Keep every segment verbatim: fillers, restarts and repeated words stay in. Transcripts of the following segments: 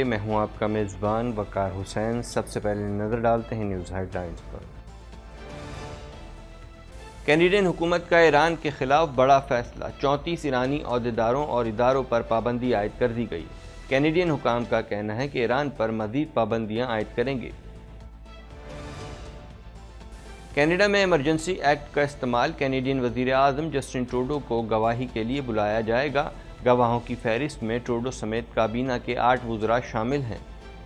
मैं हूं आपका मेज़बान वकार हुसैन। सबसे पहले नज़र डालते हैं न्यूज़ हेडलाइंस पर। कैनेडियन हुकूमत का ईरान के खिलाफ बड़ा फैसला, चौंतीस ईरानी अहदेदारों और इदारों पर पाबंदी आयद कर दी गई। कैनेडियन हुकाम का कहना है कि ईरान पर मज़ीद पाबंदियां आयद करेंगे। कनाडा में इमरजेंसी एक्ट का इस्तेमाल, कैनेडियन वज़ीर आज़म जस्टिन ट्रूडो को गवाही के लिए बुलाया जाएगा। गवाहों की फहरिस्त में ट्रूडो समेत काबीना के आठ वज़रा शामिल हैं।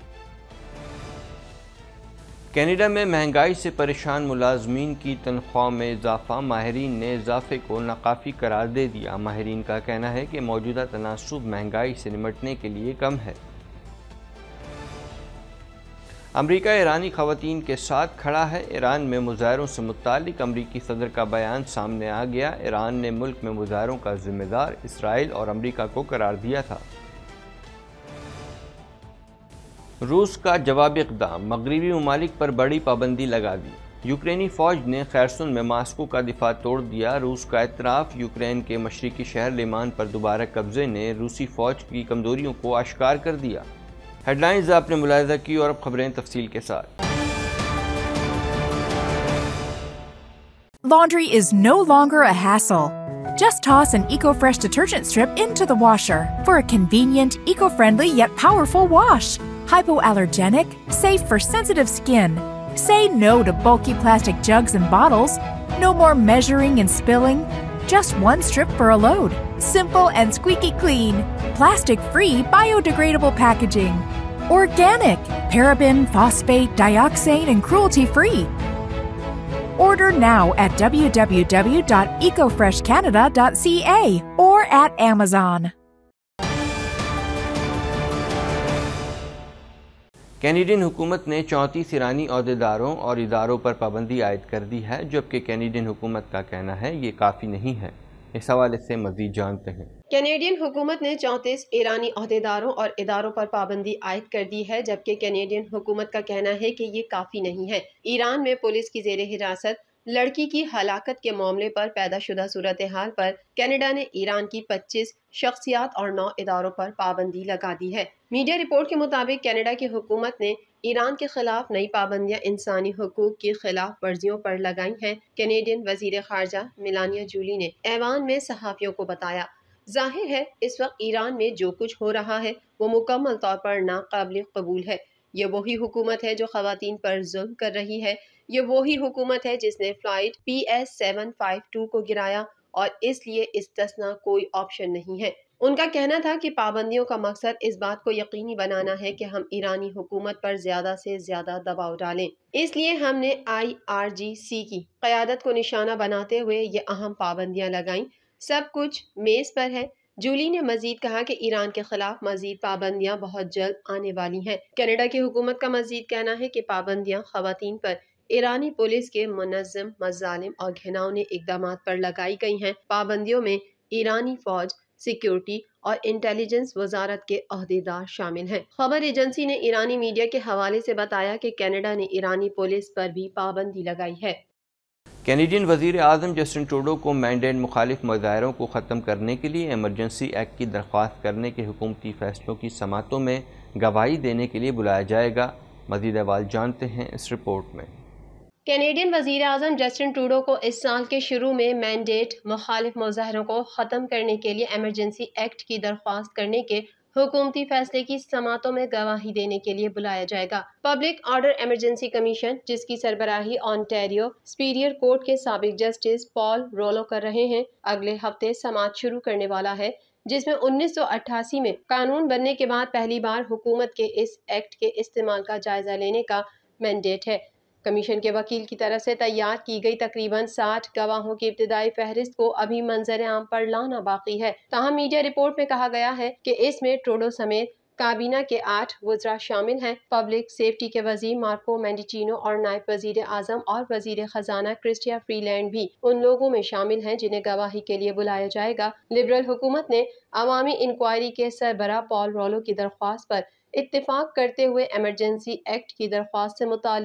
कनाडा में महंगाई से परेशान मुलाजमीन की तनख्वाह में इजाफा, माहिरीन ने इजाफे को नाकाफी करार दे दिया। माहिरीन का कहना है कि मौजूदा तनासुब महंगाई से निमटने के लिए कम है। अमरीका ईरानी खवातीन के साथ खड़ा है। ईरान में मुजाहरों से मुतालिक अमरीकी सदर का बयान सामने आ गया। ईरान ने मुल्क में मुजाहरों का जिम्मेदार इसराइल और अमरीका को करार दिया था। रूस का जवाबी इक़दाम, मगरबी ममालिक पर बड़ी पाबंदी लगा दी। यूक्रेनी फ़ौज ने खैरसुन में मास्को का दिफा तोड़ दिया। रूस का एतराफ़, यूक्रेन के मशरिकी शहर लिमान पर दोबारा कब्जे ने रूसी फ़ौज की कमज़ोरियों को आश्कार कर दिया। हेडलाइंस आपने मुलाहिज़ा की और अब खबरें तफसील के साथ। Laundry is no longer a hassle. Just toss an EcoFresh detergent strip into the washer for a convenient, eco-friendly yet powerful wash. Hypoallergenic, safe for sensitive skin. Say no to bulky plastic jugs and bottles. No more measuring and spilling. Just one strip for a load. Simple and squeaky clean. Plastic-free, biodegradable packaging. Organic, paraben, phosphate, dioxane, and cruelty-free. Order now at w w w dot eco fresh canada dot c a or at Amazon. Canadian हुकूमत ने चौंतीस ईरानी अहदेदारों और इदारों पर पाबंदी आयद कर दी है, जबकि कैनेडियन हुकूमत का कहना है ये काफ़ी नहीं है। इस हवाले से मज़ीद जानते हैं। कैनेडियन हुकूमत ने चौंतीस ईरानी अहदेदारों और इदारों पर पाबंदी आयद कर दी है, जबकि कैनेडियन हुकूमत का कहना है कि ये काफ़ी नहीं है। ईरान में पुलिस की जेर हिरासत लड़की की हलाकत के मामले पर पैदाशुदा सूरत हाल पर कनाडा ने ईरान की पच्चीस शख्सियात और नौ इदारों पर पाबंदी लगा दी है। मीडिया रिपोर्ट के मुताबिक कनाडा की हुकूमत ने ईरान के खिलाफ नई पाबंदियां इंसानी हुकूक की खिलाफ वर्जियों पर लगाई हैं। कैनेडियन वजीर खारजा मेलानिया जूली ने ऐवान में सहाफ़ियों को बताया, जाहिर है इस वक्त ईरान में जो कुछ हो रहा है वो मुकम्मल तौर पर नाकाबिल कबूल है। ये वही हुकूमत है जो खवातीन पर जुल्म कर रही है। ये वही हुकूमत है जिसने flight P S seven five two को गिराया और इसलिए इस्तिस्ना कोई ऑप्शन नहीं है। उनका कहना था कि पाबंदियों का मकसद इस बात को यकीनी बनाना है कि हम ईरानी हुकूमत पर ज्यादा से ज्यादा दबाव डालें। इसलिए हमने आई आर जी सी की क़यादत को निशाना बनाते हुए ये अहम पाबंदियां लगाईं। सब कुछ मेज़ पर है। जूली ने मजीद कहा कि ईरान के खिलाफ मजीद पाबंदियां बहुत जल्द आने वाली हैं। कनाडा की हुकूमत का मजीद कहना है कि पाबंदियां खवातीन पर ईरानी पुलिस के मुनज़्ज़म, मज़ालिम और घिनौने इक़दामात पर लगाई गई हैं। पाबंदियों में ईरानी फौज, सिक्योरिटी और इंटेलिजेंस वजारत के अहदेदार शामिल हैं। खबर एजेंसी ने ईरानी मीडिया के हवाले से बताया कि कनाडा ने ईरानी पुलिस पर भी पाबंदी लगाई है। कैनेडियन वज़ीर आज़म जस्टिन ट्रूडो को मैंडेट मुखालिफ मुजाहरों को ख़त्म करने के लिए इमरजेंसी एक्ट की दरख्वास्त करने के हुकूमती फ़ैसलों की समातों में गवाही देने के लिए बुलाया जाएगा। मज़ीद अहवाल जानते हैं इस रिपोर्ट में। कैनेडियन वज़ीर आज़म जस्टिन ट्रूडो को इस साल के शुरू में मैंडेट मुखालिफ मुजाहरों को ख़त्म करने के लिए इमरजेंसी एक्ट की दरख्वास्त करने के हुकूमती फैसले की समातों में गवाही देने के लिए बुलाया जाएगा। पब्लिक ऑर्डर इमरजेंसी कमीशन, जिसकी सरबराही ऑन्टेरियो सुपीरियर कोर्ट के साबिक जस्टिस पॉल रोलो कर रहे हैं, अगले हफ्ते समात शुरू करने वाला है, जिसमें उन्नीस सौ अट्ठासी में कानून बनने के बाद पहली बार हुकूमत के इस एक्ट के इस्तेमाल का जायजा लेने का मैंडेट है। कमीशन के वकील की तरफ से तैयार की गई तकरीबन साठ गवाहों की इब्तिदाई फहरिस्त को अभी मंजर आम पर लाना बाकी है। ताहम मीडिया रिपोर्ट में कहा गया है कि इसमें ट्रूडो समेत काबीना के आठ वज़रा शामिल हैं। पब्लिक सेफ्टी के वजीर मार्को मेंडिचिनो और नायब वजीर आजम और वजीर खजाना क्रिस्टिया फ्रीलैंड भी उन लोगों में शामिल हैं जिन्हें गवाही के लिए बुलाया जाएगा। लिबरल हुकूमत ने अवामी इंक्वायरी के सरबराह पॉल रोलो की दरख्वास्त पर इत्तेफाक करते हुए इमरजेंसी एक्ट की दरख्वास्त से मुतालिक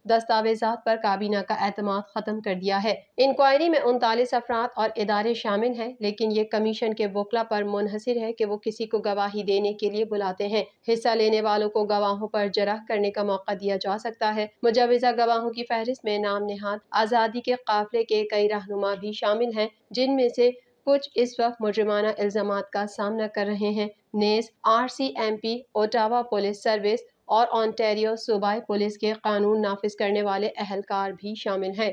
दस्तावेजात पर काबीना का एतमाद खत्म कर दिया है। इंक्वायरी में उनतालीस अफराद और इदारे शामिल हैं, लेकिन ये कमीशन के वकला पर मुनहसिर है कि वो किसी को गवाही देने के लिए बुलाते हैं। हिस्सा लेने वालों को गवाहों पर जरह करने का मौका दिया जा सकता है। मुजवजा गवाहों की फहरिस्त में नाम नेहाद आज़ादी के काफिले के कई रहनुमा भी शामिल हैं, जिनमें से कुछ इस वक्त मुजरिमाना इल्जामात का सामना कर रहे हैं। नेस, R C M P, Ottawa police service और ऑन्टेरियो सूबाई पुलिस के कानून नाफिज करने वाले अहलकार भी शामिल हैं।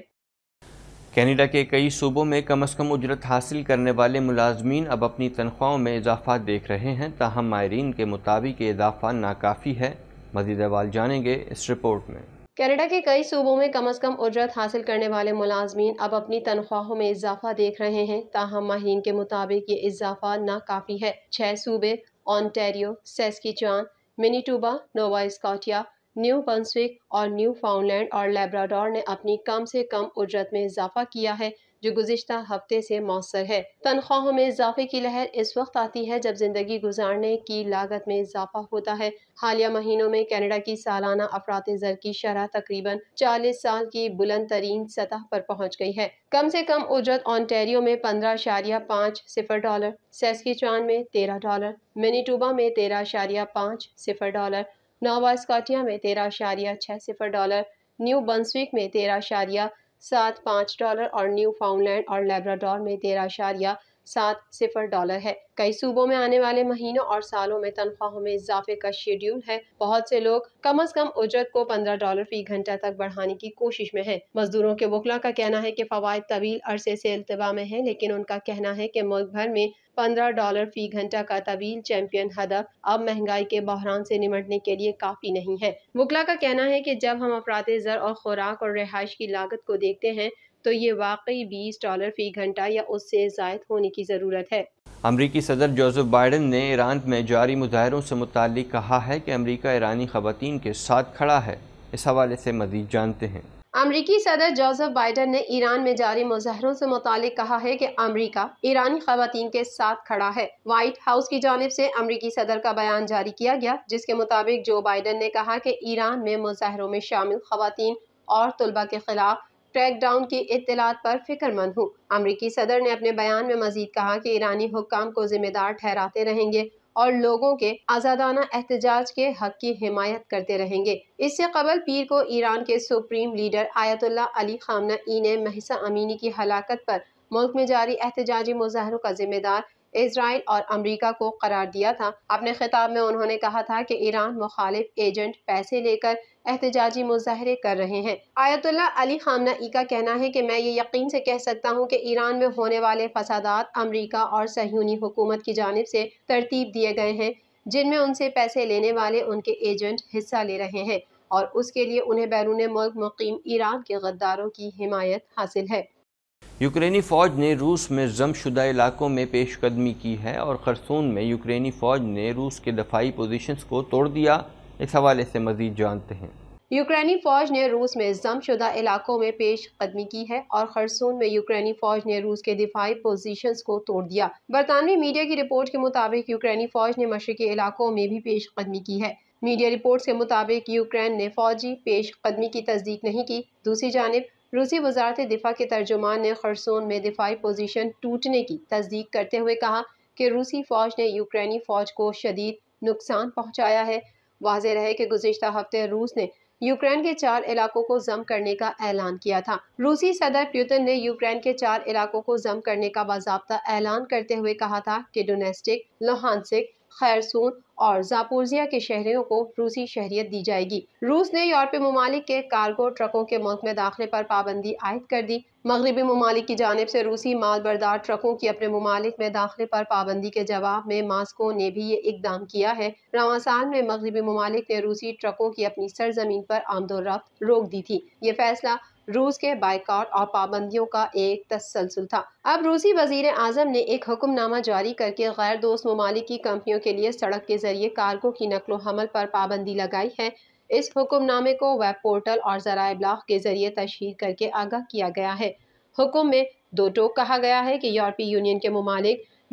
कनाडा के कई सूबों में कम अज़ कम उजरत हासिल करने वाले मुलाजमीन अब अपनी तनख्वाहों में इजाफा देख रहे हैं, ताहम माहिरीन के मुताबिक ये इजाफा नाकाफ़ी है। मज़ीद अहवाल जानेंगे इस रिपोर्ट में। कनाडा के कई सूबों में कम अज़ कम उजरत हासिल करने वाले मुलाजमीन अब अपनी तनख्वाहों में इजाफा देख रहे हैं, ताहम माहिरीन के मुताबिक ये इजाफा नाकाफ़ी है। छह सूबे Ontario, Saskatchewan, Manitoba, Nova Scotia, New Brunswick और न्यू फाउंडलैंड और लेब्राडोर ने अपनी कम से कम उजरत में इजाफा किया है, जो गुज़िश्ता हफ्ते से मौसर है। तनख्वाहों में इजाफे की लहर इस वक्त आती है जब जिंदगी गुजारने की लागत में इजाफा होता है। हालिया महीनों में कनाडा की सालाना अफरात ज़र की शरह तकरीबन चालीस साल की बुलंद तरीन सतह पर पहुँच गई है। कम से कम उजरत ऑन्टेरियो में पंद्रह अशारिया पाँच सिफर डॉलर, सैस्किचुआन में तेरह डॉलर, मैनीटोबा में तेरह अशारिया पाँच सिफर डॉलर, नोवा स्कॉटिया में तेरह अशारिया छः सिफर डॉलर, न्यू ब्रंसविक में तेरह अशारिया सात पाँच डॉलर और न्यू फाउंडलैंड और लेब्राडोर में तेरह अशारिया सात सिफर डॉलर है। कई सूबों में आने वाले महीनों और सालों में तनख्वाहों में इजाफे का शेड्यूल है। बहुत से लोग कम अज कम उजरत को पंद्रह डॉलर फी घंटा तक बढ़ाने की कोशिश में हैं। मजदूरों के वकला का कहना है कि फवायद तवील अरसे से इल्तवा में है, लेकिन उनका कहना है कि मुल्क भर में पंद्रह डॉलर फी घंटा का तवील चैंपियन हदफ अब महंगाई के बहरान से निमटने के लिए काफी नहीं है। वकला का कहना है कि जब हम अफरात ज़र और खुराक और रिहाइश की लागत को देखते हैं तो ये वाकई बीस डॉलर फी घंटा या उससे ज़ायद होने की ज़रूरत है। अमरीकी सदर जोसेफ बाइडन ने ईरान में जारी मुजाहरों से मुताल्लिक कहा है कि अमरीका ईरानी खवातीन के साथ खड़ा है। इस हवाले से मज़ीद जानते हैं। अमरीकी सदर जोसेफ बाइडन ने ईरान में जारी मुजाहरों से मुताल्लिक कहा है कि अमरीका ईरानी खवातीन के साथ खड़ा है। व्हाइट हाउस की जानिब से अमरीकी सदर का बयान जारी किया गया, जिसके मुताबिक जो बाइडन ने कहा कि ईरान में मुजाहरों में शामिल खवातीन और तुलबा के खिलाफ क्रैकडाउन की इत्तलात पर फिक्रमंद हूँ। अमरीकी सदर ने अपने बयान में मजीद कहा कि ईरानी हुक्काम को जिम्मेदार ठहराते रहेंगे और लोगों के आज़ादाना एहतजाज के हक की हिमायत करते रहेंगे। इससे कबल पीर को ईरान के supreme leader Ayatollah Ali Khamenei ने महिसा अमीनी की हलाकत पर मुल्क में जारी एहतजाजी मुजाहरों का जिम्मेदार इजराइल और अमरीका को करार दिया था। अपने खिताब में उन्होंने कहा था कि ईरान मुखालिफ एजेंट पैसे लेकर एहतजाजी मुजाहरे कर रहे हैं। आयतुल्ला अली खामनेई का कहना है कि मैं ये यकीन से कह सकता हूँ कि ईरान में होने वाले फसादात अमरीका और सहयूनी हुकूमत की जानिब से तरतीब दिए गए हैं, जिनमें उनसे पैसे लेने वाले उनके एजेंट हिस्सा ले रहे हैं और उसके लिए उन्हें बैरून मुल्क मुकीम ईरान के गद्दारों की हिमायत हासिल है। यूक्रेनी फ़ौज ने रूस में जमशुदा इलाकों में पेशकदमी की है और खरसून में यूक्रेनी फ़ौज ने रूस के दफाई पोजीशंस को तोड़ दिया। इस हवाले से मज़ीद जानते हैं। यूक्रेनी फ़ौज ने रूस में जमशुदा इलाकों में पेश कदमी की है और खरसून में यूक्रेनी फ़ौज ने रूस के दिफाई पोजीशंस को तोड़ दिया। बरतानवी मीडिया की रिपोर्ट के मुताबिक यूक्रेनी फ़ौज ने मशरकी इलाकों में भी पेश कदमी की है। मीडिया रिपोर्ट्स के मुताबिक यूक्रेन ने फ़ौजी पेश कदमी की तस्दीक नहीं की। दूसरी जानिब रूसी वजारत दिफा के तर्जुमान ने खरसून में दिफाई पोजीशन टूटने की तस्दीक करते हुए कहा कि रूसी फ़ौज ने यूक्रेनी फ़ौज को शदीद नुकसान पहुँचाया है। वाज़ेह रहे कि गुज़िश्ता हफ्ते रूस ने यूक्रेन के चार इलाकों को जम करने का ऐलान किया था। रूसी सदर पुतिन ने यूक्रेन के चार इलाकों को जम करने का बाज़ाब्ता ऐलान करते हुए कहा था कि डोनेस्टिक, लोहानसिक, खैरसून और जापोरिजिया के शहरियों को रूसी शहरियत दी जाएगी। रूस ने यूरोपीय ममालिक के कार्गो ट्रकों के मुल्क में दाखिले पर पाबंदी आयद कर दी। मगरबी ममालिक की जानिब से रूसी माल बरदार ट्रकों की अपने ममालिक में दाखिले पर पाबंदी के जवाब में मास्को ने भी ये इकदाम किया है। रवां साल में मगरबी ममालिक ने रूसी ट्रकों की अपनी सरजमीन पर आमदोरफ्त रोक दी थी। ये फैसला रूस के बाइकआउट और पाबंदियों का एक तसलसल था। अब रूसी वजीर आजम ने एक हुक्मनामा जारी करके गैर दोस्त ममालिक की कंपनियों के लिए सड़क के जरिए कार्गो की नकलो हमल पर पाबंदी लगाई है। इस हुक्मनामे को वेब पोर्टल और ज़राए इब्लाग के जरिए तशहीर करके आगाह किया गया है। हुक्म में दो टोक कहा गया है कि यूरोपीय यूनियन के ममालिक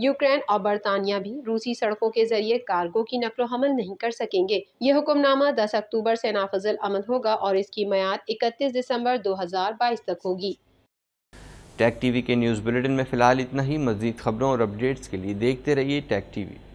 यूक्रेन और बरतानिया भी रूसी सड़कों के जरिए कार्गो की नकलो हमल नहीं कर सकेंगे। ये हुक्मनामा दस अक्टूबर से नाफिजुल अमल होगा और इसकी मियाद इकतीस दिसंबर दो हजार बाईस तक होगी। टैग टीवी के न्यूज़ बुलेटिन में फिलहाल इतना ही। मज़ीद खबरों और अपडेट्स के लिए देखते रहिए टैग टीवी।